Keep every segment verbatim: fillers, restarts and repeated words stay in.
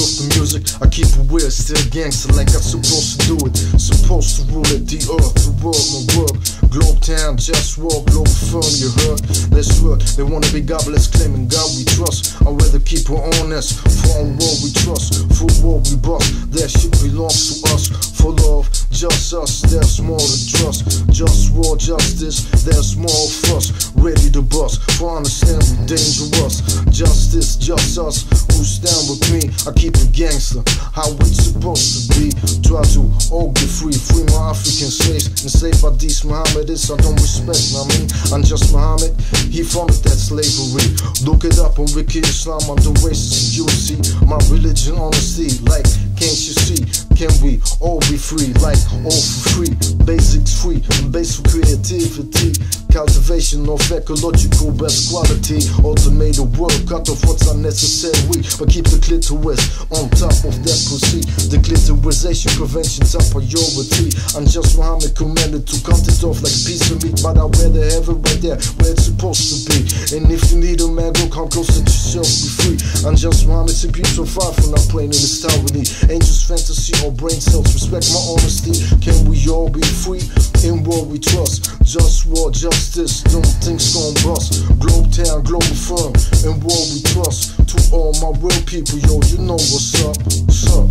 of the music, I keep it weird, still gangster like I'm supposed to do it. Supposed to rule it, the earth, the world, my world. Globe town, just walk, globe firm, you heard? Let's work, they wanna be godless, claiming God we trust. I'd rather keep her honest, for on world we trust. For war we bust, that shit belongs to us. For love, just us, there's more to trust. Just war, justice, there's more of us. Ready to bust, for understand we dangerous. Justice, just us, who stand with me. I keep it gangster, how it's supposed to be. Try to all get free, free my African slaves. Enslaved by these Mohammedists, I don't respect, I mean, I'm just Muhammad, he founded that slavery. Look it up on Wiki Islam, I'm the racist, you see. My religion, honesty, like, can't you see? Can we all be free, like, all for free? Basics free, basic creativity. Cultivation of ecological best quality. Automated world, cut off what's unnecessary, but keep the clitoris on top of that pussy. The clitorisation prevention top priority. I'm just Muhammad commanded to cut it off like a piece of meat, but I'd rather have it right there where it's supposed to be. And if you need a man, go come close, let yourself be free. I'm just Muhammad, simply so far from not playing in this town with me. Angels, fantasy, or brain cells, respect my honesty. Can we all be free in what we trust? Just war, justice, don't think's gon' bust. Globe town, global firm, in what we trust. To all my real people, yo, you know what's up, what's up.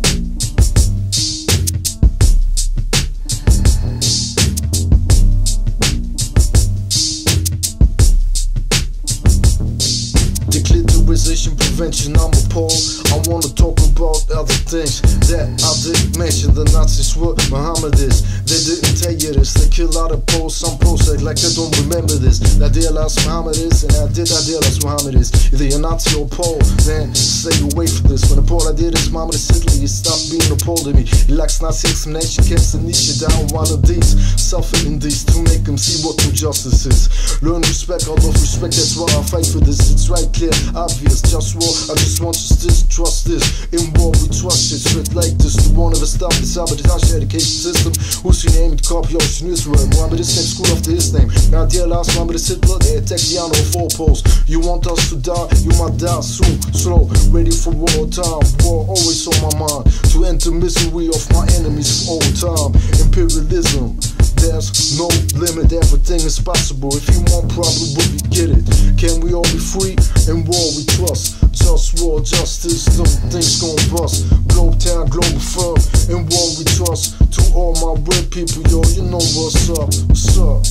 Declitorization prevention, I'm appalled. I wanna talk about other things that I didn't mention. The Nazis were Mohammedists, they didn't tell you this. They kill out of Poles, some Poles act like they don't remember this. La delas Mohammedists, and I did la delas Mohammedists. Either you're Nazi or Pole, man, stay away from this. When the Pole I did is Mohammedist Italy, you stop being a Pole to me. He likes Nazi examination camps and niche down one of these. Suffering these to make them see what true justice is. Learn respect, I love respect, that's why I fight for this. It's right clear, obvious, just war. I just want justice, trust this. In war we trust shit straight like this. The one of the stop the sabotage education system. Who's your name? Copy Ocean Israel. Mohammed is named school after his name. Now dear last Mohammed is Hitler, they attack the honor of four poles. You want us to die, you might die soon. Slow, ready for war time. War always on my mind. To enter misery of my enemies of all time. Imperialism, there's no limit, everything is possible. If you want problem, will we get it? Can we all be free? In war we trust. Just war, justice, no things gon' bust. Globe town, global firm, in war we trust. To all my real people, yo, you know what's up, what's up.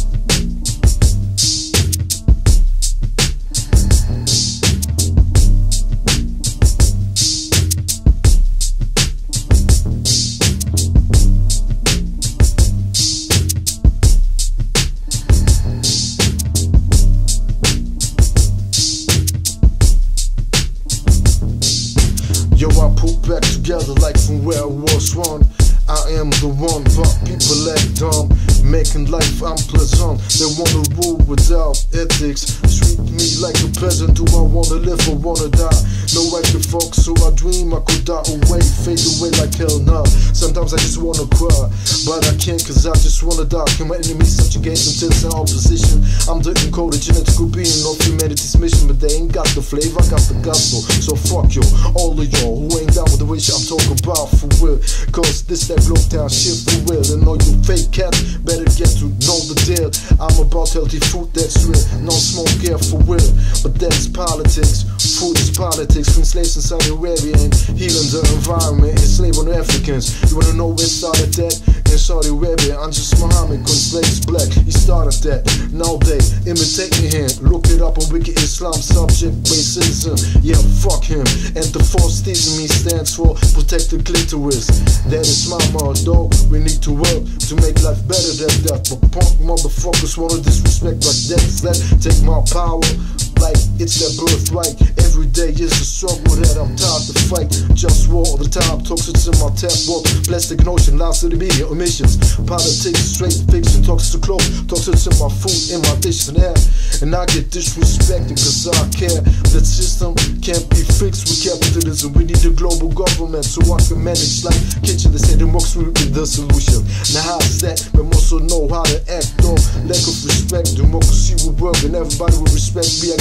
Yo, I put back together like from where I was one. I am the one, but people act dumb, making life unpleasant. They wanna rule without ethics, treat me like a peasant. Do I wanna live or wanna die? No, I can fuck, so I dream I could die away, fade away like hell nah. Sometimes I just wanna cry, but I can't cause I just wanna die. Can my enemies subjugate themselves in opposition? I'm the encoded genetical being of humanity's mission, but they ain't got the flavor, I got the gospel. So fuck yo, all of y'all who ain't down with the wish I'm talking about for real. Cause this that globe town shit for real. And all you fake cats better get to know the deal. I'm about healthy food that's real, no smoke here for real. But that's politics, food is politics. From slaves in Saudi Arabia and healing the environment, enslaving Africans. You wanna know where it started that? In Saudi Arabia, I'm just Muhammad, cause slaves black, he started that. Now they imitating him, look it up on Wiki Islam, subject racism. Yeah, fuck him. And the false theism he stands for, protect the clitoris. That is my motto, we need to work to make life better than that. But punk motherfuckers wanna disrespect like that. Let take my power like it's their birthright. Every day is a struggle that I'm tired to fight. Just war all the time, toxins in my tap water. Plastic notion, lies to the media, emissions. Politics, straight fiction, toxic to clothes. Toxins in my food, in my dish and air. And I get disrespected cause I care. That system can't be fixed with capitalism. We need a global government so I can manage like kitchen. They say democracy will be the solution. Now how's that? We must also know how to act on lack of respect. Democracy will work and everybody will respect me.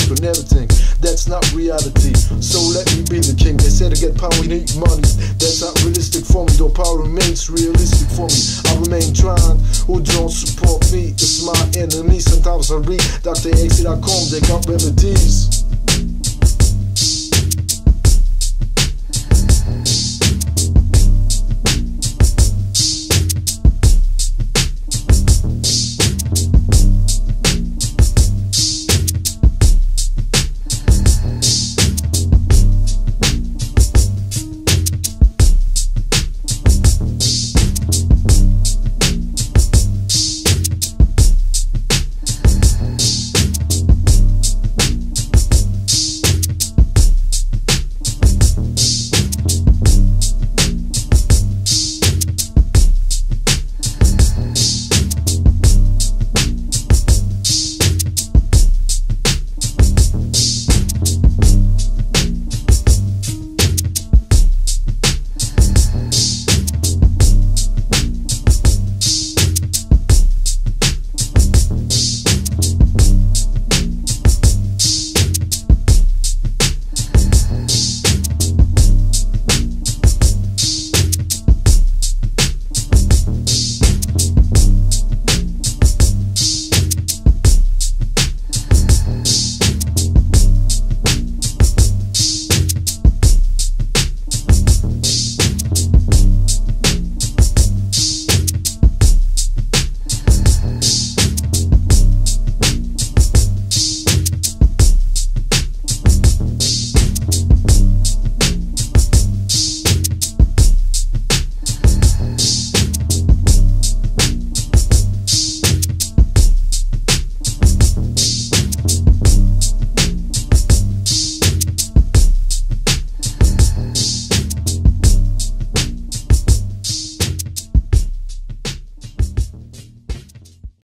on everything. That's not reality, so let me be the king. They say to get power you need money. That's not realistic for me, though power remains realistic for me. I remain trying, who don't support me, it's my enemy. Sometimes I read Doctor X dot com, they got remedies.